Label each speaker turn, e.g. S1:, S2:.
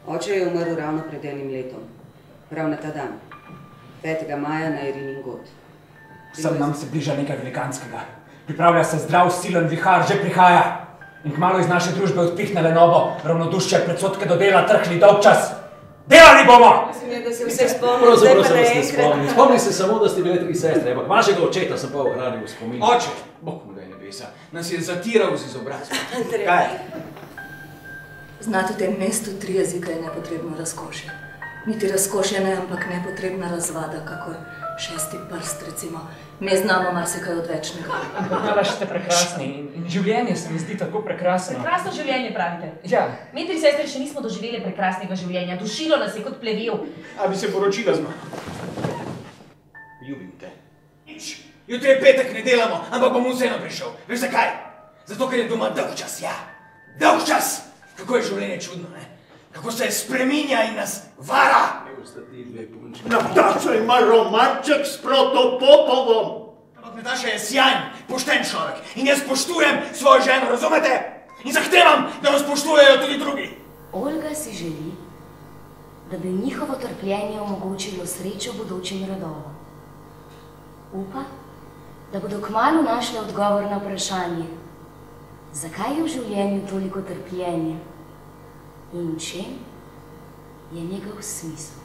S1: Oče je umrl ravno pred enim letom. Prav na ta dan. 5. maja na Irinin god.
S2: Sem nam se bliža nekaj velikanskega. Pripravlja se zdrav, silen vihar, že prihaja. In kmalu iz naše družbe odpihne lenobo, ravnodušče, predsodke do dela, trhli dolg čas. Delali bomo!
S1: Mislim, da se vse spomnim.
S3: Pravzaprav se vas ne spomnim. Spomnim se samo, da ste bile 3 sestre, ampak vašega očeta sem pa ohranil v spominu.
S4: Oče, Bog mu daj nebesa, nas je zatiral z izobrazbo.
S1: Kaj?
S5: Znati v tem mestu 3 jezika je nepotrebno razkošje. Niti razkošje ne, ampak nepotrebna razvada, kakor 6. prst, recimo. Mi znamo marsikaj odvečnega.
S2: Nalaš ste prekrasni in življenje se mi zdi tako prekrasno.
S6: Prekrasno življenje, pravite?
S2: Ja.
S6: Mi 3 sestre še nismo doživeli prekrasnega življenja. Dušilo nas je kot plevel.
S4: A bi se poročila z mano? Ljubim te. Nič. Jutri je petek, ne delamo, ampak bom vseeno prišel. Veš zakaj? Zato, ker je doma dolg čas, ja. Dolg čas! Kako je življenje čudno, ne? Kako se spreminja in nas vara!
S7: Nataša ima romanček s Protopopovom!
S4: Ampak Nataša je sjajen, pošten človek in jaz spoštujem svojo ženo, razumete? In zahtevam, da jo spoštujejo tudi drugi.
S8: Olga si želi, da bi njihovo trpljenje omogočilo srečo bodočim rodovom. Upa, da bodo kmalu našli odgovor na vprašanje, zakaj je v življenju toliko trpljenja in v čem je njegov smisel.